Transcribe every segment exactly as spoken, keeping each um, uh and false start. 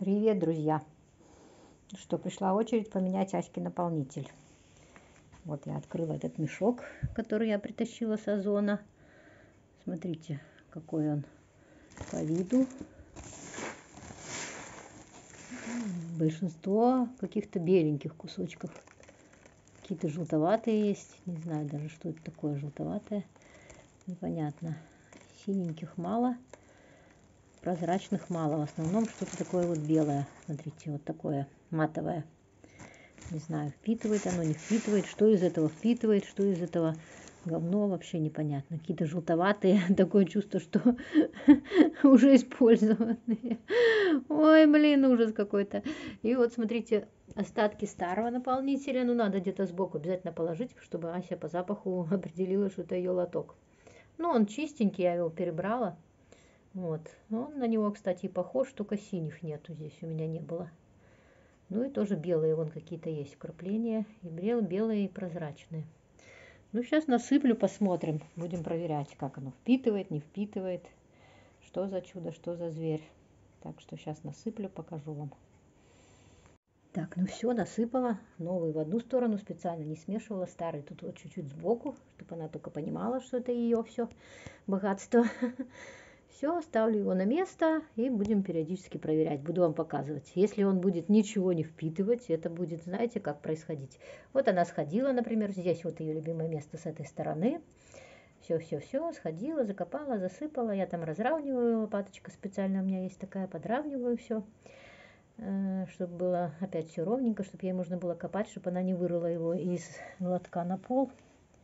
Привет, друзья! Что, пришла очередь поменять Аське наполнитель. Вот я открыла этот мешок, который я притащила с Озона. Смотрите, какой он по виду. Большинство каких-то беленьких кусочков. Какие-то желтоватые есть. Не знаю даже, что это такое желтоватое. Непонятно. Синеньких мало. Прозрачных мало. В основном что-то такое вот белое. Смотрите, вот такое матовое. Не знаю, впитывает оно, не впитывает. Что из этого впитывает, что из этого говно, вообще непонятно. Какие-то желтоватые. Такое чувство, что уже использованные. Ой, блин, ужас какой-то. И вот смотрите, остатки старого наполнителя. Ну, надо где-то сбоку обязательно положить, чтобы Ася по запаху определила, что это ее лоток. Ну, он чистенький, я его перебрала. Вот. Он на него, кстати, похож, только синих нету здесь, у меня не было. Ну и тоже белые вон какие-то есть вкрапления. И белые, и прозрачные. Ну, сейчас насыплю, посмотрим. Будем проверять, как оно впитывает, не впитывает. Что за чудо, что за зверь. Так что сейчас насыплю, покажу вам. Так, ну все, насыпала. Новый в одну сторону, специально не смешивала. Старый тут вот чуть-чуть сбоку, чтобы она только понимала, что это ее все богатство. Все, ставлю его на место и будем периодически проверять. Буду вам показывать. Если он будет ничего не впитывать, это будет, знаете, как происходить. Вот она сходила, например, здесь вот ее любимое место с этой стороны. Все-все-все, сходила, закопала, засыпала. Я там разравниваю, лопаточка специально у меня есть такая, подравниваю все, чтобы было опять все ровненько, чтобы ей можно было копать, чтобы она не вырыла его из лотка на пол.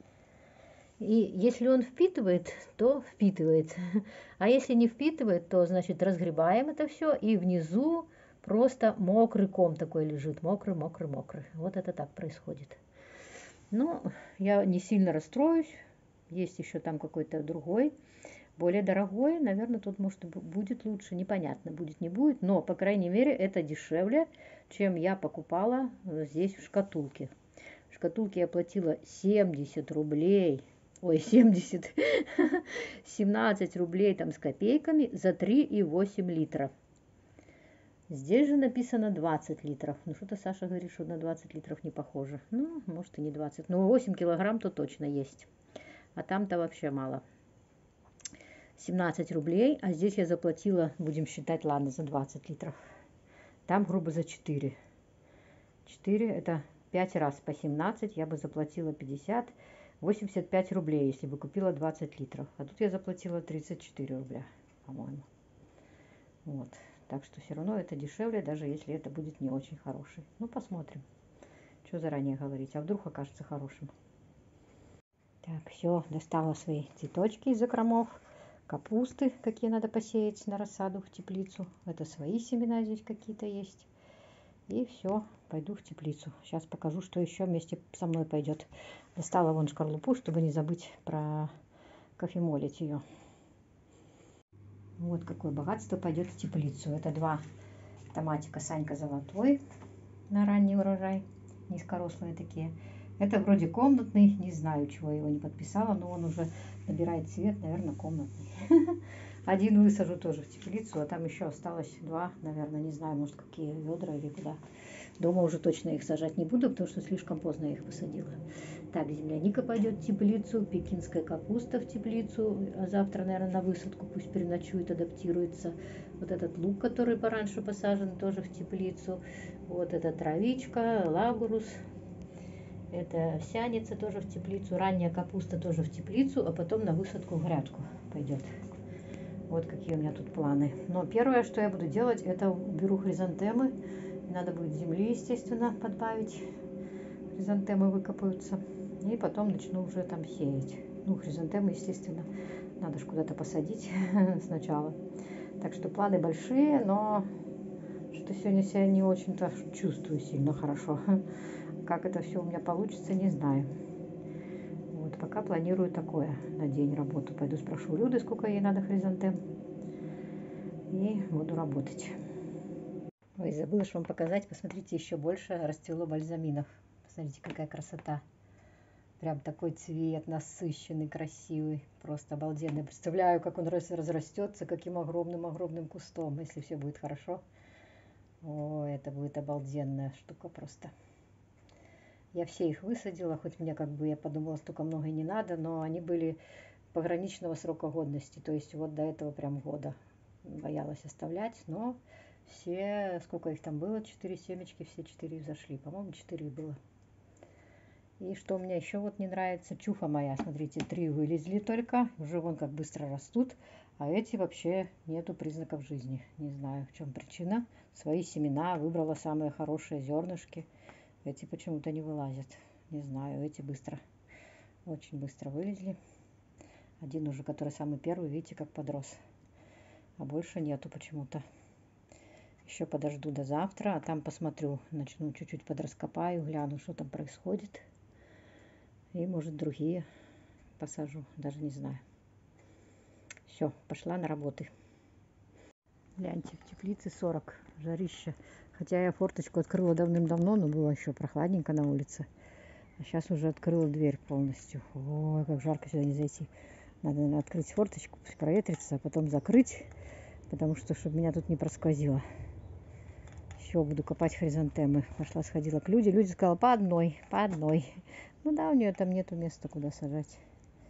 И если он впитывает, то впитывает. А если не впитывает, то, значит, разгребаем это все. И внизу просто мокрый ком такой лежит. Мокрый, мокрый, мокрый. Вот это так происходит. Ну, я не сильно расстроюсь. Есть еще там какой-то другой, более дорогой. Наверное, тут, может, будет лучше. Непонятно, будет, не будет. Но, по крайней мере, это дешевле, чем я покупала здесь в шкатулке. В шкатулке я платила семьдесят рублей. Ой, семьдесят, семнадцать рублей там с копейками за три и восемь литров. Здесь же написано двадцать литров. Ну, что-то Саша говорит, что на двадцать литров не похоже. Ну, может и не двадцать. Но восемь килограмм то точно есть. А там-то вообще мало. семнадцать рублей, а здесь я заплатила, будем считать, ладно, за двадцать литров. Там грубо за четыре. четыре это пять раз по семнадцать, я бы заплатила пятьдесят. восемьдесят пять рублей, если бы купила двадцать литров. А тут я заплатила тридцать четыре рубля, по-моему. Вот. Так что все равно это дешевле, даже если это будет не очень хороший. Ну, посмотрим. Что заранее говорить. А вдруг окажется хорошим. Так, все, достала свои цветочки из закромов. Капусты, какие надо посеять на рассаду в теплицу. Это свои семена здесь какие-то есть. И все, пойду в теплицу. Сейчас покажу, что еще вместе со мной пойдет. Достала вон шкарлупу, чтобы не забыть про кофемолить ее. Вот какое богатство пойдет в теплицу. Это два томатика Санька Золотой на ранний урожай. Низкорослые такие. Это вроде комнатный. Не знаю, чего я его не подписала, но он уже набирает цвет. Наверное, комнатный. Один высажу тоже в теплицу, а там еще осталось два, наверное, не знаю, может, какие ведра или куда. Дома уже точно их сажать не буду, потому что слишком поздно я их посадила. Так, земляника пойдет в теплицу, пекинская капуста в теплицу, а завтра, наверное, на высадку пусть переночует, адаптируется. Вот этот лук, который пораньше посажен, тоже в теплицу. Вот эта травичка, лагурус. Это овсяница тоже в теплицу, ранняя капуста тоже в теплицу, а потом на высадку в грядку пойдет. Вот какие у меня тут планы. Но первое, что я буду делать, это уберу хризантемы. Надо будет земли, естественно, подбавить. Хризантемы выкопаются. И потом начну уже там сеять. Ну, хризантемы, естественно, надо же куда-то посадить сначала. Так что планы большие, но что сегодня себя не очень-то чувствую сильно хорошо. Как это все у меня получится, не знаю. Вот, пока планирую такое на день работу. Пойду спрошу у Люды, сколько ей надо хризантем. И буду работать. Ой, забыла же вам показать. Посмотрите, еще больше расцвело бальзаминов. Посмотрите, какая красота. Прям такой цвет насыщенный, красивый. Просто обалденный. Представляю, как он разрастется, каким огромным-огромным кустом, если все будет хорошо. О, это будет обалденная штука просто. Я все их высадила, хоть мне как бы, я подумала, столько много и не надо, но они были пограничного срока годности, то есть вот до этого прям года боялась оставлять, но все, сколько их там было, четыре семечки, все четыре взошли, по-моему, четыре было. И что мне еще вот не нравится, чуха моя, смотрите, три вылезли только, уже вон как быстро растут, а эти вообще нету признаков жизни. Не знаю, в чем причина. Свои семена выбрала самые хорошие зернышки, эти почему-то не вылазят. Не знаю, эти быстро, очень быстро вылезли. Один уже, который самый первый, видите, как подрос, а больше нету почему-то. Еще подожду до завтра, а там посмотрю, начну чуть-чуть подраскопаю, гляну, что там происходит. И, может, другие посажу, даже не знаю. Все, пошла на работы. Гляньте, в теплице сорок, жарище. Хотя я форточку открыла давным-давно, но было еще прохладненько на улице. А сейчас уже открыла дверь полностью. Ой, как жарко сюда не зайти. Надо, наверное, открыть форточку, пусть проветрится, а потом закрыть, потому что, чтобы меня тут не просквозило. Все, буду копать хризантемы. Пошла, сходила к Люде. Люде сказала, по одной, по одной. Ну да, у нее там нету места, куда сажать.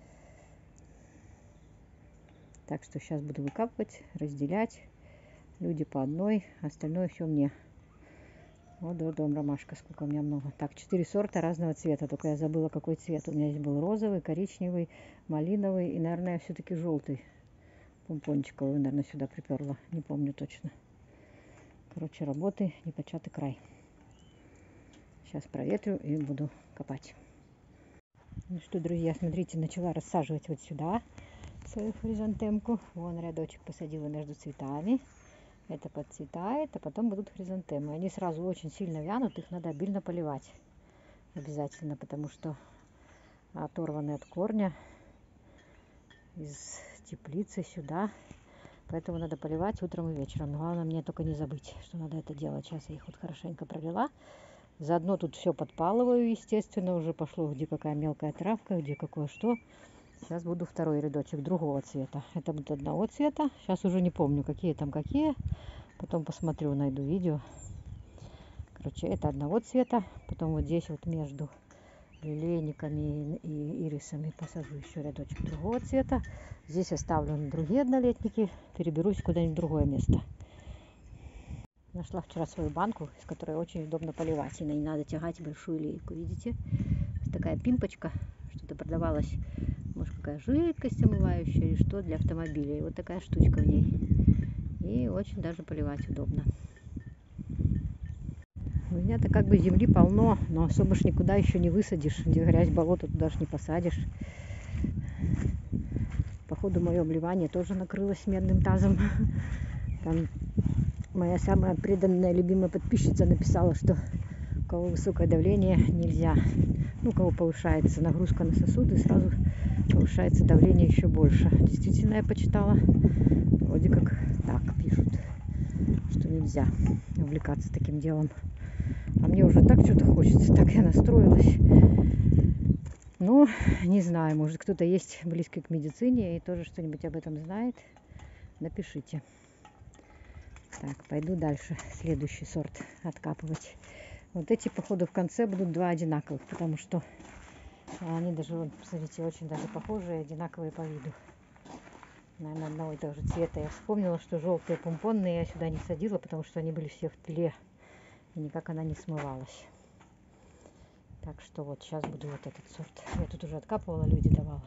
Так что сейчас буду выкапывать, разделять. Люди по одной, остальное все мне. Вот дом ромашка, сколько у меня много. Так, четыре сорта разного цвета, только я забыла, какой цвет. У меня здесь был розовый, коричневый, малиновый и, наверное, все-таки желтый. Помпончиковый, наверное, сюда приперла, не помню точно. Короче, работы непочатый край. Сейчас проветрю и буду копать. Ну что, друзья, смотрите, начала рассаживать вот сюда свою хризантемку. Вон рядочек посадила между цветами. Это подцветает, а потом будут хризантемы. Они сразу очень сильно вянут, их надо обильно поливать. Обязательно, потому что оторваны от корня из теплицы сюда. Поэтому надо поливать утром и вечером. Но главное мне только не забыть, что надо это делать. Сейчас я их вот хорошенько пролила. Заодно тут все подпалываю, естественно. Уже пошло, где какая мелкая травка, где какое что. Сейчас буду второй рядочек другого цвета. Это будет одного цвета. Сейчас уже не помню, какие там какие. Потом посмотрю, найду видео. Короче, это одного цвета. Потом вот здесь вот между лилейниками и ирисами посажу еще рядочек другого цвета. Здесь оставлю другие однолетники. Переберусь куда-нибудь в другое место. Нашла вчера свою банку, из которой очень удобно поливать. И не надо тягать большую лейку. Видите? Такая пимпочка. Что-то продавалось. Может, какая жидкость омывающая или что для автомобиля. И вот такая штучка в ней. И очень даже поливать удобно. У меня-то как бы земли полно, но особо ж никуда еще не высадишь. Где грязь, болото, туда ж не посадишь. Походу, мое обливание тоже накрылось медным тазом. Там моя самая преданная, любимая подписчица написала, что у кого высокое давление, нельзя. Ну, у кого повышается нагрузка на сосуды, сразу повышается давление еще больше. Действительно, я почитала. Вроде как так пишут, что нельзя увлекаться таким делом. А мне уже так что-то хочется, так я настроилась. Но не знаю, может кто-то есть близкий к медицине и тоже что-нибудь об этом знает. Напишите. Так, пойду дальше следующий сорт откапывать. Вот эти, походу, в конце будут два одинаковых, потому что они даже, вот, посмотрите, очень даже похожие, одинаковые по виду. Наверное, одного и того же цвета. Я вспомнила, что желтые помпонные я сюда не садила, потому что они были все в тле. И никак она не смывалась. Так что вот сейчас буду вот этот сорт. Я тут уже откапывала, люди давала.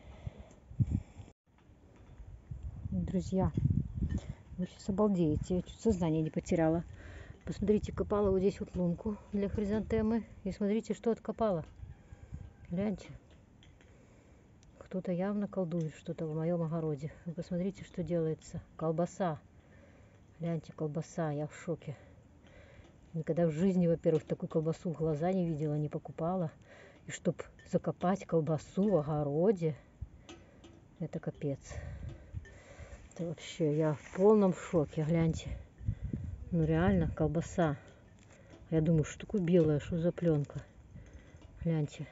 Друзья, вы сейчас обалдеете. Я чуть сознание не потеряла. Посмотрите, копала вот здесь вот лунку для хризантемы. И смотрите, что откопала. Гляньте. Кто-то явно колдует что-то в моем огороде. Вы посмотрите, что делается. Колбаса. Гляньте, колбаса. Я в шоке. Никогда в жизни, во-первых, такую колбасу в глаза не видела, не покупала. И чтоб закопать колбасу в огороде, это капец. Это вообще, я в полном шоке, гляньте. Ну реально, колбаса. Я думаю, что такое белое, что за пленка. Гляньте.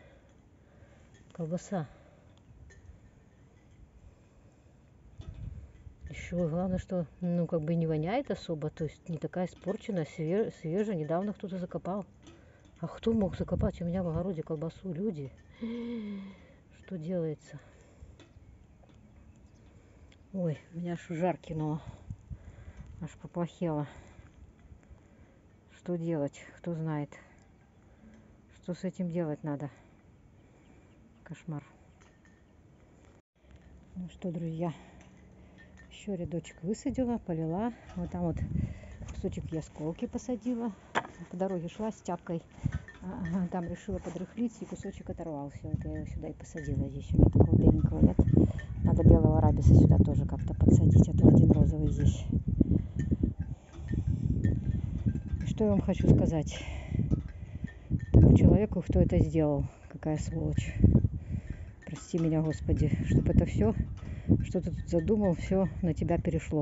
Колбаса. еще главное, что ну как бы не воняет особо, то есть не такая испорченная, свеж, свежая, недавно кто-то закопал. А кто мог закопать у меня в огороде колбасу? Люди. Что делается? Ой, меня аж жар кинуло. Аж поплохело. Что делать? Кто знает. Что с этим делать надо? Кошмар. Ну что, друзья, еще рядочек высадила, полила. Вот там вот кусочек ясколки посадила. По дороге шла с тяпкой. Там решила подрыхлить, и кусочек оторвался. Вот я его сюда и посадила. Здесь у меня такого беленького нет. Надо белого рабиса сюда тоже как-то подсадить. А то один розовый здесь. И что я вам хочу сказать? Тому человеку, кто это сделал. Какая сволочь. Прости меня, Господи. Чтобы это все, что ты тут задумал, все на тебя перешло.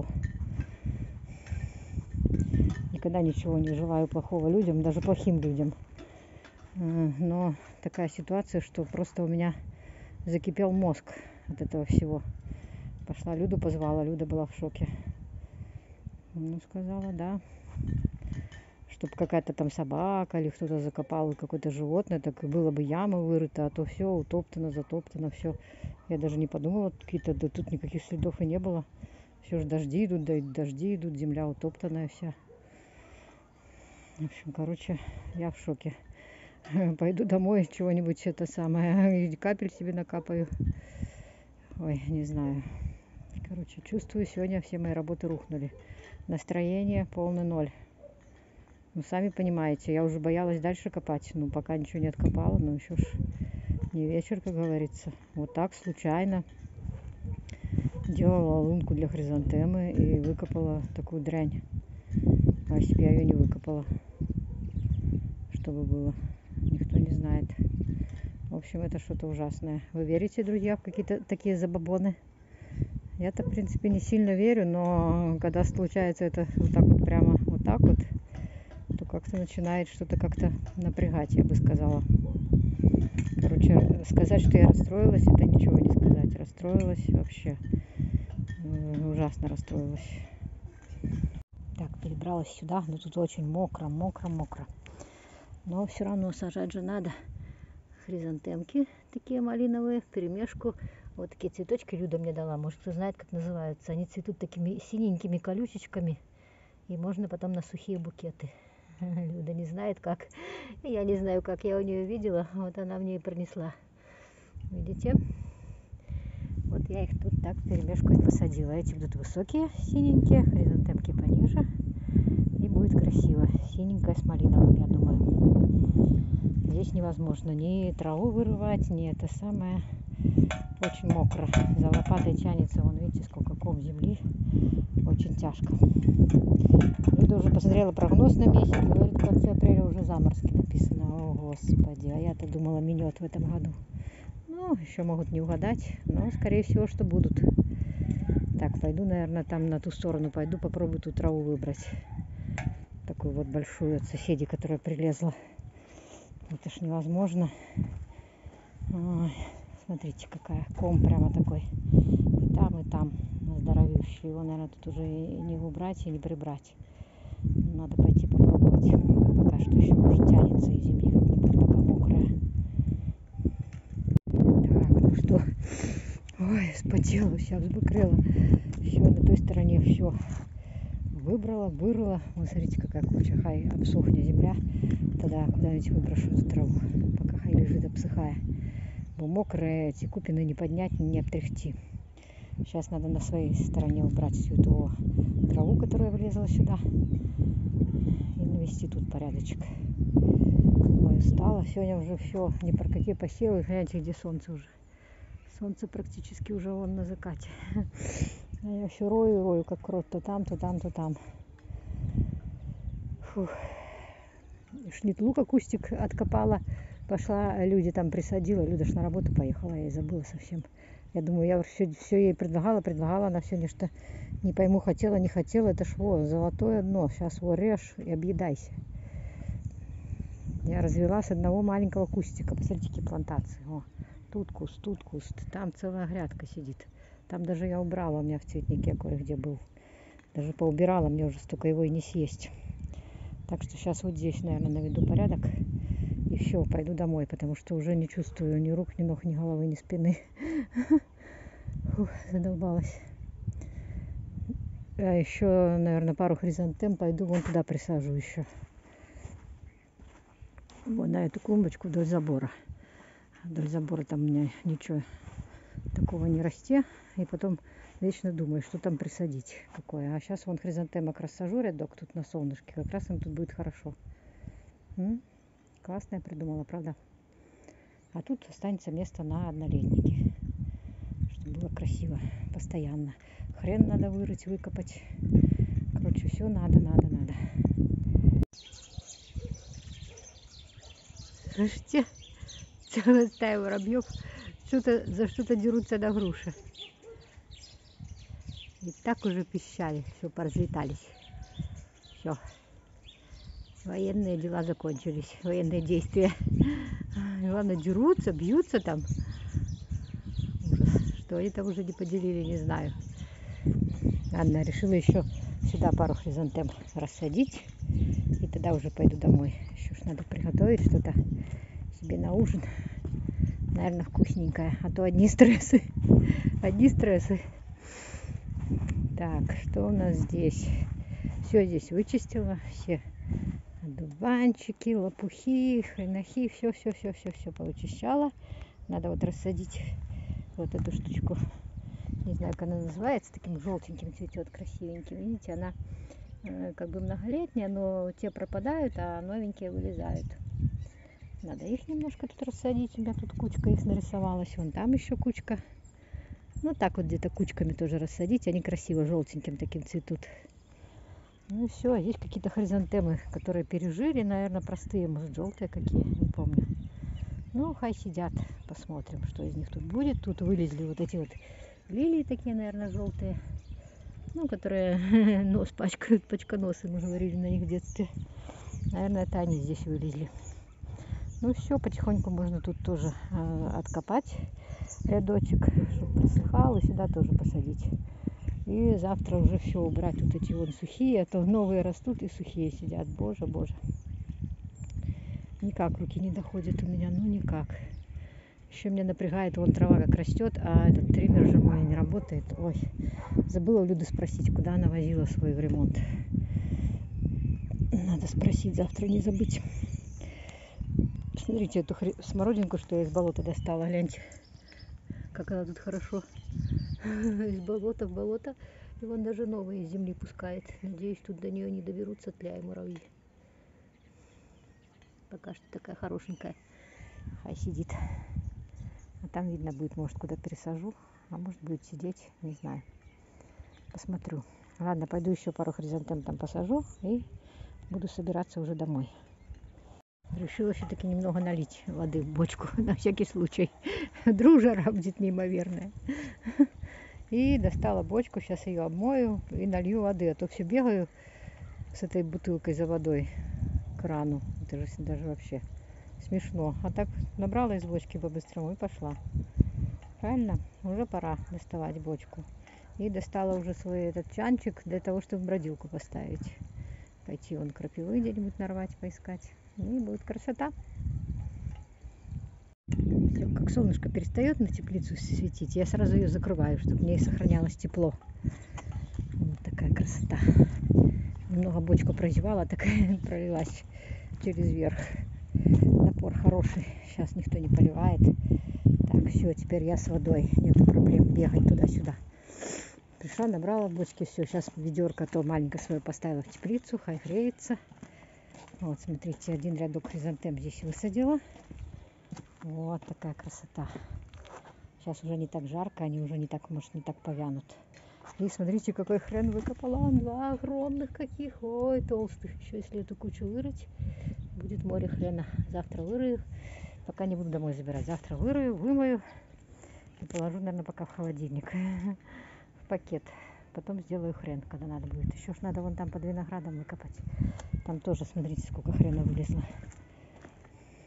Никогда ничего не желаю плохого людям, даже плохим людям. Но такая ситуация, что просто у меня закипел мозг от этого всего. Пошла Люду позвала, Люда была в шоке. Ну, сказала, да, чтобы какая-то там собака или кто-то закопал, какое-то животное, так и было бы яма вырыта, а то все утоптано, затоптано, все. Я даже не подумала, какие-то, да тут никаких следов и не было. Все же дожди идут, да, дожди идут, земля утоптанная вся. В общем, короче, я в шоке. Пойду домой, чего-нибудь это самое, капель себе накапаю. Ой, не знаю. Короче, чувствую, сегодня все мои работы рухнули. Настроение полный ноль. Ну, сами понимаете, я уже боялась дальше копать. Ну, пока ничего не откопала, но еще ж не вечер, как говорится. Вот так, случайно. Делала лунку для хризантемы и выкопала такую дрянь. А если бы я ее не выкопала, что бы было? Никто не знает. В общем, это что-то ужасное. Вы верите, друзья, в какие-то такие забабоны? Я-то, в принципе, не сильно верю, но когда случается это вот так вот прямо вот так вот, то как-то начинает что-то как-то напрягать, я бы сказала. Короче, сказать, что я расстроилась, это ничего не сказать. Расстроилась вообще. Ужасно расстроилась. Так, перебралась сюда, но тут очень мокро, мокро, мокро. Но все равно сажать же надо. Хризантемки такие малиновые, вперемешку. Вот такие цветочки Люда мне дала. Может, кто знает, как называются. Они цветут такими синенькими колючечками. И можно потом на сухие букеты. Люда не знает, как. Я не знаю, как. Я у нее видела. Вот она мне и принесла. Видите? Вот я их тут так вперемешку и посадила. Эти будут высокие, синенькие. Хризантемки пониже. И будет красиво. Синенькая с малиновым, я думаю. Здесь невозможно ни траву вырывать, ни это самое. Очень мокро. За лопатой тянется, вон видите, сколько ком земли. Очень тяжко. Люда уже посмотрела прогноз на месяц. Говорит, в конце апреля уже заморозки написано. О, Господи. А я-то думала, минет в этом году. Ну, еще могут не угадать. Но, скорее всего, что будут. Так, пойду, наверное, там на ту сторону пойду. Попробую ту траву выбрать. Такую вот большую от соседей, которая прилезла. Это ж невозможно. Ой, смотрите, какая ком прямо такой. И там, и там. Здоровющий. Его, наверное, тут уже и не убрать, и не прибрать. Надо пойти попробовать. Пока что еще, может, тянется из земли как-нибудь, пока мокрая. Так, ну что. Ой, спотела, вся взбыкрела. Все, на той стороне все. Выбрала, вырыла. Вот смотрите, какая куча. Хай обсохнет земля. Тогда куда-нибудь выброшу эту траву. Пока хай лежит обсыхая. Бо мокрые эти купины не поднять, не обтряхти. Сейчас надо на своей стороне убрать всю эту траву, которая влезла сюда. И навести тут порядочек. Ой, устала. Сегодня уже все. Ни про какие посевы. Гляньте, где солнце уже. Солнце практически уже вон на закате. А я все рою, рою, как крот. То там, то там, то там. Фух. Шнитлука кустик откопала. Пошла, люди там присадила. Люда ж на работу поехала, я и забыла совсем. Я думаю, я все, все ей предлагала, предлагала, она все нечто, не пойму, хотела, не хотела. Это ж вот, золотое дно. Сейчас его режь и объедайся. Я развела с одного маленького кустика. Посмотрите, какие плантации. О, тут куст, тут куст. Там целая грядка сидит. Там даже я убрала, у меня в цветнике кое-где был. Даже поубирала, мне уже столько его и не съесть. Так что сейчас вот здесь, наверное, наведу порядок. И все, пойду домой, потому что уже не чувствую ни рук, ни ног, ни головы, ни спины. Фух, задолбалась. А еще, наверное, пару хризантем пойду вон туда присажу еще. Вот на эту клумбочку вдоль забора. Вдоль забора там у меня ничего такого не расте. И потом вечно думаю, что там присадить какое. А сейчас вон хризантемок рассажу рядок тут на солнышке. Как раз им тут будет хорошо. М? Классно я придумала, правда? А тут останется место на однолетники. Чтобы было красиво, постоянно. Хрен надо вырыть, выкопать. Короче, все надо, надо, надо. Слышите? Целая стая воробьев что-то, за что-то дерутся до груши. И так уже пищали, все, поразлетались. Все. Военные дела закончились, военные действия. Главное, дерутся, бьются там. Ужас. Что они там уже не поделили, не знаю. Ладно, решила еще сюда пару хризантем рассадить. И тогда уже пойду домой. Еще ж надо приготовить что-то себе на ужин. Наверное, вкусненькое. А то одни стрессы. Одни стрессы. Так, что у нас здесь? Все здесь вычистила. Все одуванчики, лопухи, хренохи. Все, все, все, все, все повычищала. Надо вот рассадить вот эту штучку. Не знаю, как она называется. Таким желтеньким цветет, красивеньким. Видите, она э, как бы многолетняя, но те пропадают, а новенькие вылезают. Надо их немножко тут рассадить. У меня тут кучка их нарисовалась. Вон там еще кучка. Ну так вот где-то кучками тоже рассадить. Они красиво желтеньким таким цветут. Ну и все. А здесь какие-то хризантемы, которые пережили. Наверное, простые. Может, желтые какие. Не помню. Ну, хай сидят. Посмотрим, что из них тут будет. Тут вылезли вот эти вот лилии такие, наверное, желтые. Ну, которые нос пачкают. Пачконосы, мы говорили на них в детстве. Наверное, это они здесь вылезли. Ну все, потихоньку можно тут тоже э, откопать рядочек, чтобы просыхал, и сюда тоже посадить. И завтра уже все убрать, вот эти вот сухие, а то новые растут и сухие сидят. Боже, боже. Никак руки не доходят у меня, ну никак. Еще меня напрягает, вон трава как растет, а этот триммер же мой не работает. Ой, забыла у Люды спросить, куда она возила свой в ремонт. Надо спросить, завтра не забыть. Смотрите, эту хри... смородинку, что я из болота достала, гляньте, как она тут хорошо из болота в болото. И вон даже новые из земли пускает. Надеюсь, тут до нее не доберутся тля и муравьи. Пока что такая хорошенькая. Хай сидит. А там видно будет, может, куда пересажу. А может, будет сидеть, не знаю. Посмотрю. Ладно, пойду еще пару хризантем там посажу и буду собираться уже домой. Решила все-таки немного налить воды в бочку, на всякий случай. Вдруг жара будет неимоверная. И достала бочку, сейчас ее обмою и налью воды. А то все бегаю с этой бутылкой за водой к крану. Это же даже вообще смешно. А так набрала из бочки по-быстрому и пошла. Правильно? Уже пора доставать бочку. И достала уже свой этот чанчик для того, чтобы бродилку поставить. Пойти вон крапивы где-нибудь нарвать, поискать. И будет красота. Все, как солнышко перестает на теплицу светить, я сразу ее закрываю, чтобы в ней сохранялось тепло. Вот такая красота. Немного бочку прозевала, такая пролилась через верх. Напор хороший. Сейчас никто не поливает. Так, все, теперь я с водой. Нет проблем бегать туда-сюда. Пришла, набрала в бочке, все. Сейчас ведерко то маленькое свое поставила в теплицу, хай греется. Вот, смотрите, один рядок хризантем здесь высадила. Вот такая красота. Сейчас уже не так жарко, они уже не так, может, не так повянут. И смотрите, какой хрен выкопала. Два огромных каких. Ой, толстых. Еще если эту кучу вырыть, будет море хрена. Завтра вырою. Пока не буду домой забирать. Завтра вырою, вымою. И положу, наверное, пока в холодильник. В пакет. Потом сделаю хрен, когда надо будет. Еще ж надо вон там под виноградом выкопать. Там тоже, смотрите, сколько хрена вылезло.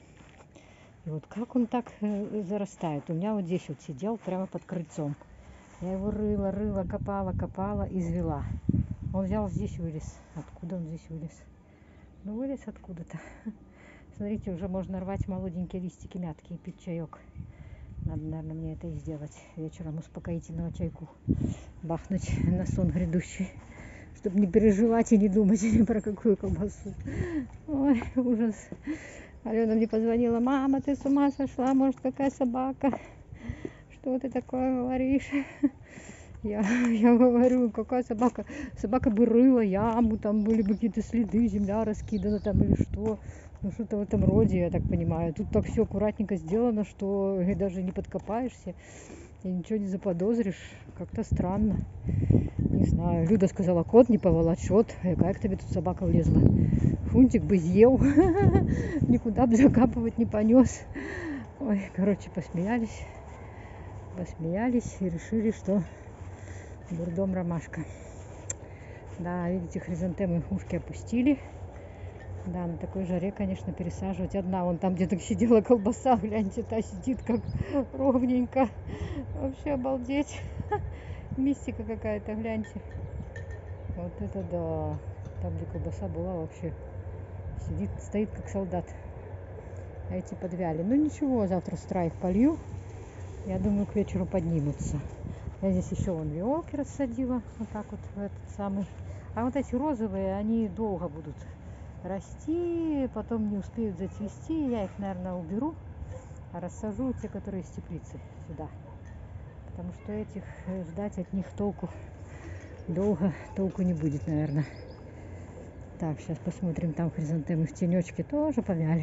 И вот как он так зарастает. У меня вот здесь вот сидел прямо под крыльцом. Я его рыла, рыла, копала, копала, извела. Он взял здесь, вылез. Откуда он здесь вылез? Ну, вылез откуда-то. Смотрите, уже можно рвать молоденькие листики мятки и пить чаек. Надо, наверное, мне это и сделать. Вечером успокоительного чайку бахнуть на сон грядущий. Чтобы не переживать и не думать ни про какую колбасу. Ой, ужас. Алена мне позвонила: мама, ты с ума сошла? Может, какая собака? Что ты такое говоришь? Я, я говорю, какая собака? Собака бы рыла яму, там были бы какие-то следы, земля раскидана там или что. Ну, что-то в этом роде, я так понимаю. Тут так все аккуратненько сделано, что даже не подкопаешься и ничего не заподозришь. Как-то странно. Не знаю. Люда сказала, кот не поволочет. А какая к тебе тут собака влезла? Фунтик бы съел. Никуда бы закапывать не понес. Ой, короче, посмеялись. Посмеялись и решили, что дурдом ромашка. Да, видите, хризантемы ушки опустили. Да, на такой жаре, конечно, пересаживать. Одна вон там где-то сидела колбаса, гляньте, та сидит как ровненько. Вообще обалдеть. Мистика какая-то, гляньте. Вот это да. Там, где колбаса была, вообще сидит, стоит как солдат. А эти подвяли. Ну ничего, завтра с утра их полью. Я думаю, к вечеру поднимутся. Я здесь еще вон виолки рассадила. Вот так вот в этот самый. А вот эти розовые, они долго будут расти, потом не успеют зацвести. Я их, наверное, уберу, а рассажу те, которые из теплицы, сюда. Потому что этих ждать от них толку долго толку не будет, наверное. Так, сейчас посмотрим, там хризантемы в тенечке тоже повяли.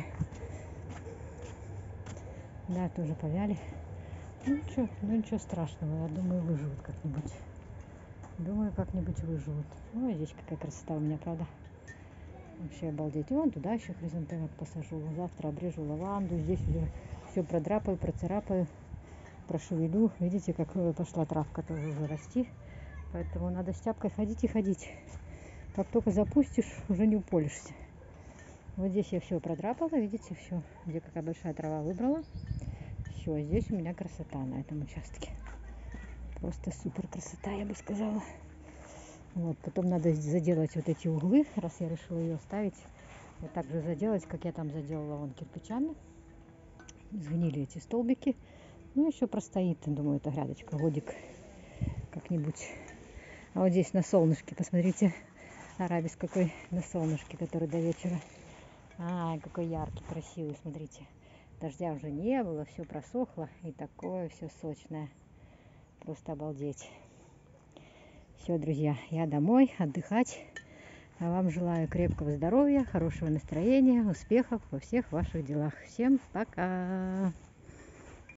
Да, тоже повяли. Ну ничего, ну ничего страшного, я думаю, выживут как-нибудь. Думаю, как-нибудь выживут. Ой, здесь какая красота у меня, правда? Вообще обалдеть. И вон туда еще хризантемок посажу. Завтра обрежу лаванду. Здесь уже все продрапаю, процарапаю, прошевелю. Видите, как пошла травка тоже уже расти. Поэтому надо с тяпкой ходить и ходить. Как только запустишь, уже не уполишься. Вот здесь я все продрапала. Видите, все. Где какая большая трава выбрала. Все, здесь у меня красота на этом участке. Просто супер красота, я бы сказала. Вот, потом надо заделать вот эти углы, раз я решила ее оставить. Вот так же заделать, как я там заделала вон кирпичами. Сгнили эти столбики. Ну, еще простоит, думаю, эта грядочка годик как-нибудь. А вот здесь на солнышке, посмотрите, арабис какой на солнышке, который до вечера. Ай, какой яркий, красивый, смотрите. Дождя уже не было, все просохло. И такое все сочное. Просто обалдеть. Все, друзья, я домой отдыхать. А вам желаю крепкого здоровья, хорошего настроения, успехов во всех ваших делах. Всем пока!